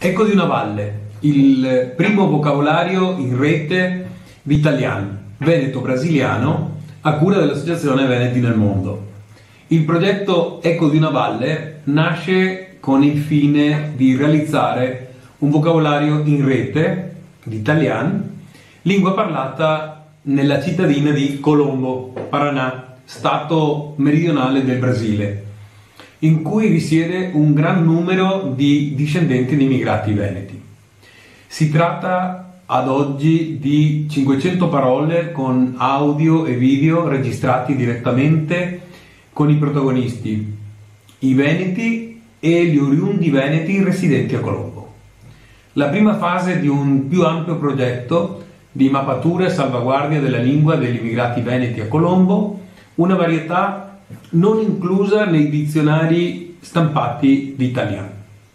Eco di una valle, il primo vocabolario in rete vitaliano, veneto-brasiliano, a cura dell'Associazione Veneti nel Mondo. Il progetto Eco di una valle nasce con il fine di realizzare un vocabolario in rete vitaliano, lingua parlata nella cittadina di Colombo, Paraná, stato meridionale del Brasile, in cui risiede un gran numero di discendenti di immigrati veneti. Si tratta ad oggi di 500 parole con audio e video registrati direttamente con i protagonisti, i veneti e gli oriundi veneti residenti a Colombo. La prima fase di un più ampio progetto di mappatura e salvaguardia della lingua degli immigrati veneti a Colombo, una varietà non inclusa nei dizionari stampati di italiano.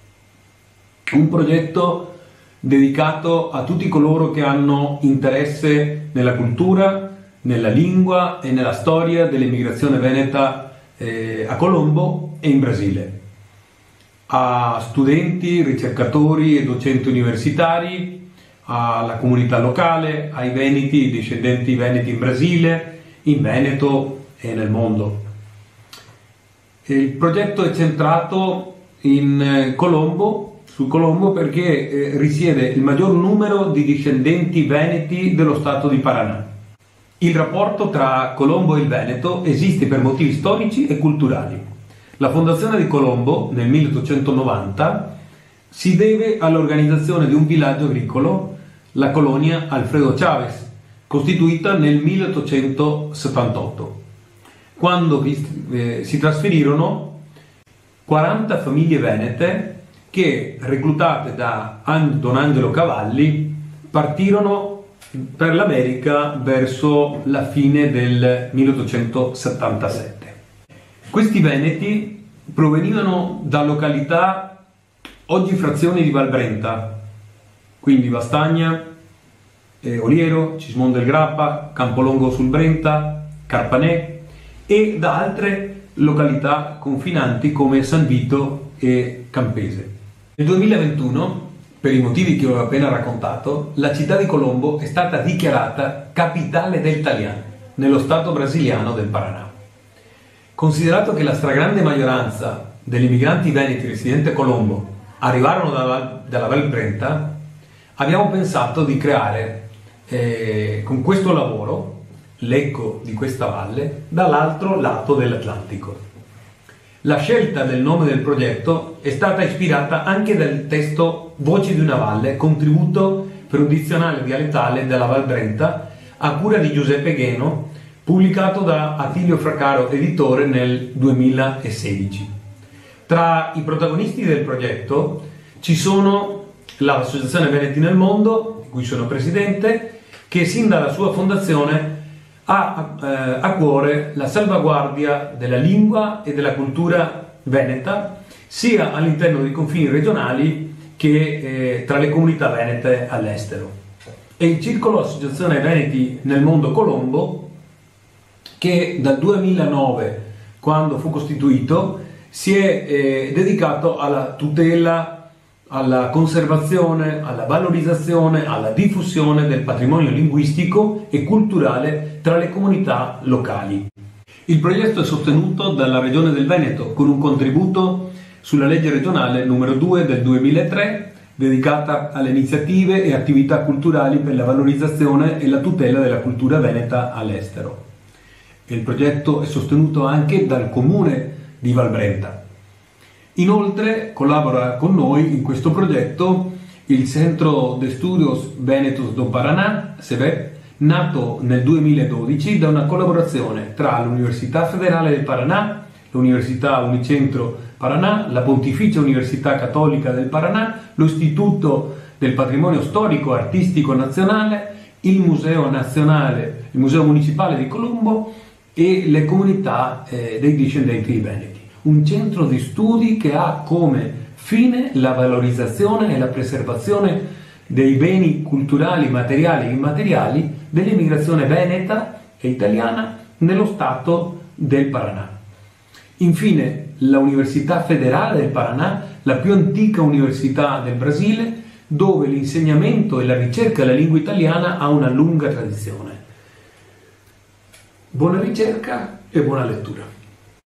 Un progetto dedicato a tutti coloro che hanno interesse nella cultura, nella lingua e nella storia dell'immigrazione veneta a Colombo e in Brasile. A studenti, ricercatori e docenti universitari, alla comunità locale, ai veneti, discendenti veneti in Brasile, in Veneto e nel mondo. Il progetto è centrato in Colombo, su Colombo, perché risiede il maggior numero di discendenti veneti dello stato di Paraná. Il rapporto tra Colombo e il Veneto esiste per motivi storici e culturali. La fondazione di Colombo nel 1890 si deve all'organizzazione di un villaggio agricolo, la colonia Alfredo Chávez, costituita nel 1878. Quando si trasferirono 40 famiglie venete che, reclutate da Don Angelo Cavalli, partirono per l'America verso la fine del 1877. Questi veneti provenivano da località oggi frazioni di Valbrenta, quindi Vastagna, Oliero, Cismon del Grappa, Campolongo sul Brenta, Carpanè, e da altre località confinanti come San Vito e Campese. Nel 2021, per i motivi che ho appena raccontato, la città di Colombo è stata dichiarata capitale del Talian, nello stato brasiliano del Paraná. Considerato che la stragrande maggioranza degli immigranti veneti residenti a Colombo arrivarono dalla Val Brenta, abbiamo pensato di creare con questo lavoro l'eco di questa valle dall'altro lato dell'Atlantico. La scelta del nome del progetto è stata ispirata anche dal testo Voci di una valle, contributo per un dizionario dialettale della Val Brenta a cura di Giuseppe Gheno, pubblicato da Attilio Fraccaro editore nel 2016. Tra i protagonisti del progetto ci sono l'Associazione Veneti nel Mondo, di cui sono presidente, che sin dalla sua fondazione ha a cuore la salvaguardia della lingua e della cultura veneta, sia all'interno dei confini regionali che tra le comunità venete all'estero. E il Circolo Associazione Veneti nel Mondo Colombo, che dal 2009, quando fu costituito, si è dedicato alla tutela, alla conservazione, alla valorizzazione, alla diffusione del patrimonio linguistico e culturale tra le comunità locali. Il progetto è sostenuto dalla Regione del Veneto con un contributo sulla legge regionale numero 2 del 2003, dedicata alle iniziative e attività culturali per la valorizzazione e la tutela della cultura veneta all'estero. Il progetto è sostenuto anche dal comune di Valbrenta. Inoltre collabora con noi in questo progetto il Centro de Estudios Venetos do Paraná, CEVEP, nato nel 2012 da una collaborazione tra l'Università Federale del Paraná, l'Università Unicentro Paraná, la Pontificia Università Cattolica del Paraná, lo Istituto del Patrimonio Storico e Artistico Nazionale, il Museo Nazionale, il Museo Municipale di Colombo e le comunità dei discendenti di veneti. Un centro di studi che ha come fine la valorizzazione e la preservazione dei beni culturali, materiali e immateriali dell'immigrazione veneta e italiana nello stato del Paraná. Infine, l'Università Federale del Paraná, la più antica università del Brasile, dove l'insegnamento e la ricerca della lingua italiana ha una lunga tradizione. Buona ricerca e buona lettura.